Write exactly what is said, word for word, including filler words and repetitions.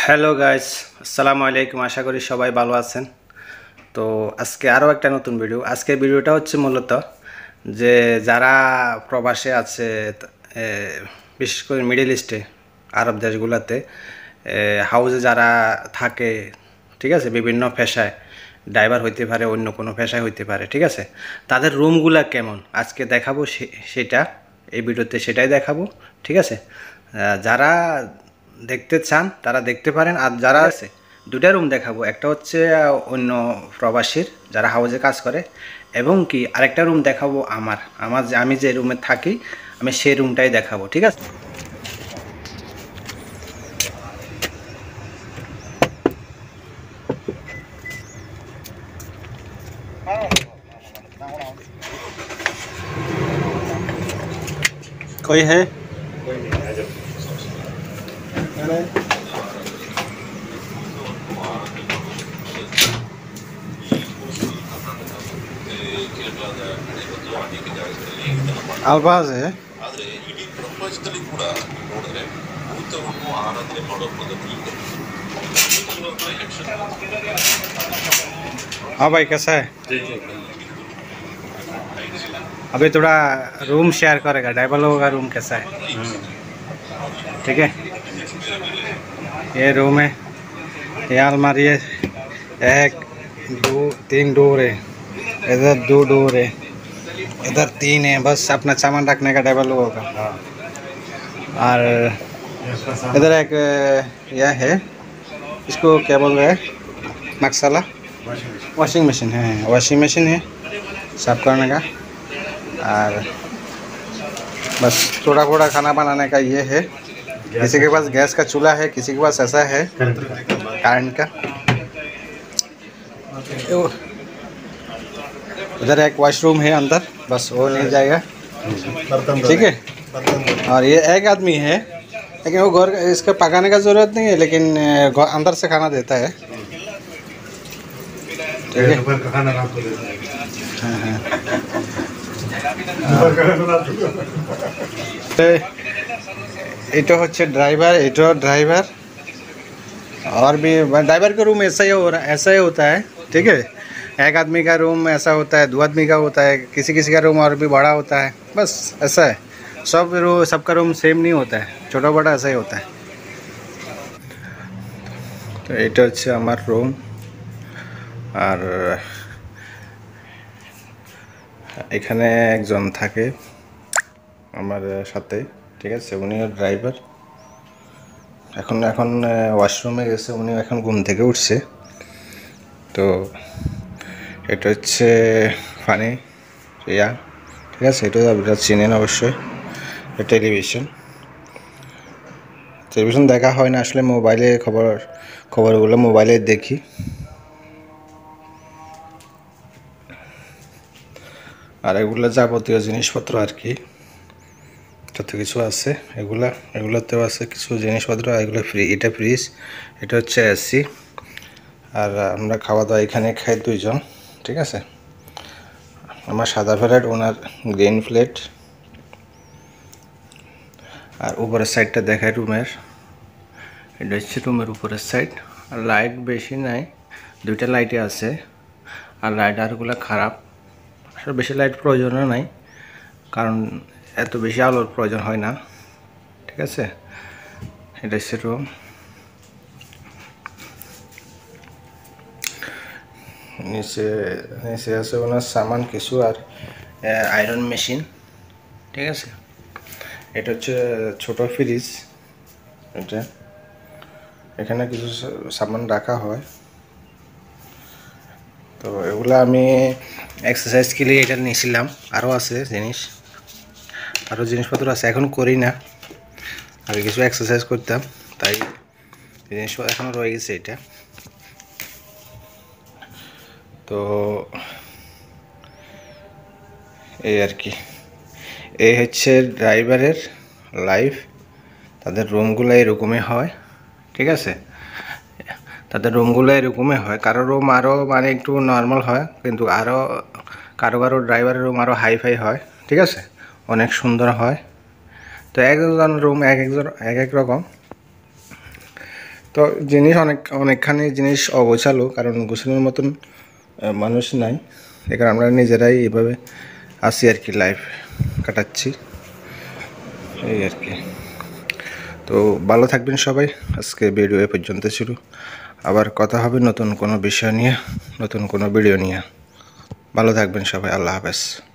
Hello guys, আসসালামু আলাইকুম। আশা করি সবাই ভালো আছেন। তো আজকে আরও একটা নতুন ভিডিও। আজকের ভিডিওটা হচ্ছে মূলত যে যারা প্রবাসে আছে, এ, বিশেষ করে মিডল ইস্টে, আরব দেশগুলোতে হাউসে যারা থাকে, ঠিক আছে, বিভিন্ন পেশায়, ড্রাইভার হইতে পারে, অন্য কোনো পেশায় হইতে পারে, ঠিক আছে, তাদের রুমগুলা কেমন আজকে দেখাবো। সেটা এই ভিডিওতে সেটাই দেখাবো, ঠিক আছে। যারা দেখতে চান তারা দেখতে পারেন, আর যারা আছে দুটা রুম দেখাবো। একটা হচ্ছে অন্য প্রবাসীর যারা হাউসে কাজ করে, এবং কি আরেকটা রুম দেখাবো আমার আমার যে আমি যে রুমে থাকি, আমি সেই রুমটাই দেখাবো, ঠিক আছে। कोई है? ಅಲ್ಬಾಜ್ है? हाँ भाई, कैसा है? अभी थोड़ा रूम शेयर करेगा, ड्राइवर लोगों का रूम कैसा है, ठीक है। ये रूम है, ये अलमारी है, एक दो तीन डोर है, इधर दो डोर है, इधर तीन है, बस अपना सामान रखने का ड्राइवर लोगों का। और इधर एक यह है, इसको क्या बोल रहे हैं, मसाला वॉशिंग मशीन है, वॉशिंग मशीन है साफ करने का। और बस थोड़ा थोड़ा खाना बनाने का ये है। किसी के पास गैस का चूल्हा है, किसी के पास ऐसा है करंट का। उधर एक वॉशरूम है अंदर, बस वो नहीं जाएगा, ठीक है। और ये एक आदमी है, लेकिन वो घर इसका पकाने का ज़रूरत नहीं है, लेकिन अंदर से खाना देता है, ठीक है। हाँ हाँ, এটা হচ্ছে ড্রাইভার, এটা ড্রাইভার। और भी ड्राइवर का रूम ऐसा ही हो रहा ऐसा ही होता है, ठीक है। एक आदमी का रूम ऐसा होता है, दो आदमी का होता है, किसी किसी का रूम और भी बड़ा होता है, बस ऐसा है। सब रूम सबका रूम सेम नहीं होता है, छोटा बड़ा ऐसा ही होता है। तो এটা হচ্ছে আমার রুম। আর এখানে একজন থাকে আমার সাথে, ঠিক আছে, উনিও ড্রাইভার। এখন এখন ওয়াশরুমে গেছে, উনি এখন ঘুম থেকে উঠছে। তো এটা হচ্ছে ফানি ইয়া, ঠিক আছে। এটা আপনারা চিনেন অবশ্যই, টেলিভিশন টেলিভিশন দেখা হয় না আসলে, মোবাইলে খবর খবরগুলো মোবাইলে দেখি। আর এগুলো যাবতীয় জিনিসপত্র আর কি, যত কিছু আছে এগুলা এগুলোতেও আছে কিছু জিনিসপত্র। এগুলো ফ্রি, এটা ফ্রিজ, এটা হচ্ছে এসি। আর আমরা খাওয়া দাওয়া এখানে খাই দুইজন, ঠিক আছে। আমার সাদা প্লেট, ওনার গ্রিন প্লেট। আর উপরের সাইডটা দেখায় রুমের, এটা হচ্ছে রুমের উপরের সাইড। আর লাইট বেশি নাই, দুইটা লাইটে আছে। আর লাইট আরগুলো খারাপ, আসলে বেশি লাইট প্রয়োজনও নাই, কারণ এত বেশি আলোর প্রয়োজন হয় না, ঠিক আছে। এটা হচ্ছে রুম। নিচে নিচে আছে ওনার সামান কিছু, আর আয়রন মেশিন, ঠিক আছে। এটা হচ্ছে ছোট ফ্রিজ, এটা এখানে কিছু সামান রাখা হয়। তো এগুলো আমি এক্সারসাইজ के लिए এটা নিয়েছিলাম। আরও আছে জিনিস, আরও জিনিসপত্র আছে, এখন করি না, আগে কিছু এক্সারসাইজ করতাম, তাই জিনিস এখনও রয়ে গেছে এটা। তো এই আর কি, এই হচ্ছে ড্রাইভারের লাইফ। তাদের রুমগুলো এরকমই হয়, ঠিক আছে। তাদের রুমগুলো এরকমই হয়, কারো রুম আরও মানে একটু নর্মাল হয়, কিন্তু আরও কারো কারো ড্রাইভারের রুম আরও হাইফাই হয়, ঠিক আছে, অনেক সুন্দর হয়। তো এক একজন রুম এক একজন এক এক রকম। তো জিনিস অনেক অনেকখানি জিনিস অগোছালো, কারণ গোছানোর মতন মানুষ নাই, এখানে আমরা নিজেরাই এভাবে আছি আর কি, লাইফ কাটাচ্ছি এই আর কি। তো ভালো থাকবেন সবাই, আজকে ভিডিও এ পর্যন্ত ছিল, আবার কথা হবে নতুন কোনো বিষয় নিয়ে, নতুন কোনো ভিডিও নিয়ে। ভালো থাকবেন সবাই, আল্লাহ হাফেজ।